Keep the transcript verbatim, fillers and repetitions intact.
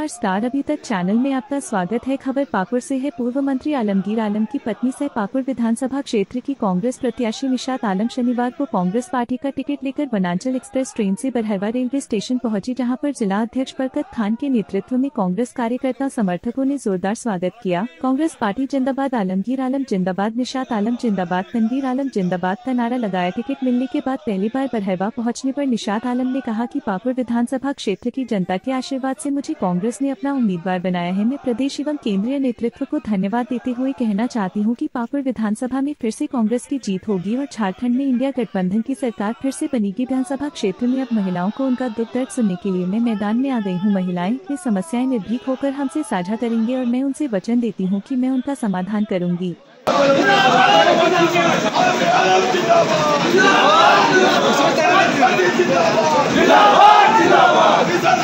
नमस्कार स्टार अभी तक चैनल में आपका स्वागत है। खबर पाकुड़ से है। पूर्व मंत्री आलमगीर आलम की पत्नी सह पाकुड़ विधानसभा क्षेत्र की कांग्रेस प्रत्याशी निशात आलम शनिवार को कांग्रेस पार्टी का टिकट लेकर वनांचल एक्सप्रेस ट्रेन से बरहवा रेलवे स्टेशन पहुंची, जहां पर जिला अध्यक्ष बरकत खान के नेतृत्व में कांग्रेस कार्यकर्ता समर्थकों ने जोरदार स्वागत किया। कांग्रेस पार्टी जिंदाबाद, आलमगीर आलम जिंदाबाद, निशात आलम जिंदाबाद, तनवीर आलम जिंदाबाद का नारा लगाया। टिकट मिलने के बाद पहली बार बरहवा पहुँचने पर निशात आलम ने कहा कि पाकुड़ विधानसभा क्षेत्र की जनता के आशीर्वाद से मुझे कांग्रेस ने अपना उम्मीदवार बनाया है। मैं प्रदेश एवं केंद्रीय नेतृत्व को धन्यवाद देते हुए कहना चाहती हूं कि पाकुड़ विधानसभा में फिर से कांग्रेस की जीत होगी और झारखंड में इंडिया गठबंधन की सरकार फिर से बनेगी। विधानसभा क्षेत्र में अब महिलाओं को उनका दुख दर्द सुनने के लिए मैं मैदान में आ गई हूं। महिलाएं ये समस्याएं निर्भीक होकर हमसे साझा करेंगे और मैं उनसे वचन देती हूँ कि मैं उनका समाधान करूँगी। जिंदाबाद